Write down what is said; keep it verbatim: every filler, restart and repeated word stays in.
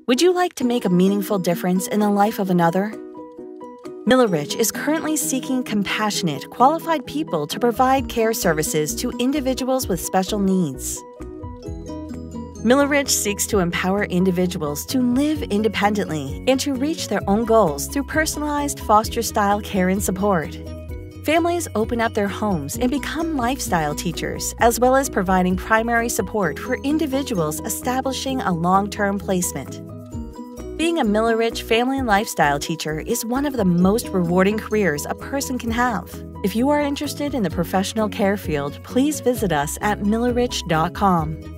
Would you like to make a meaningful difference in the life of another? Millerich is currently seeking compassionate, qualified people to provide care services to individuals with special needs. Millerich seeks to empower individuals to live independently and to reach their own goals through personalized foster-style care and support. Families open up their homes and become lifestyle teachers, as well as providing primary support for individuals establishing a long-term placement. Being a Millerich family and lifestyle teacher is one of the most rewarding careers a person can have. If you are interested in the professional care field, please visit us at millerich dot com.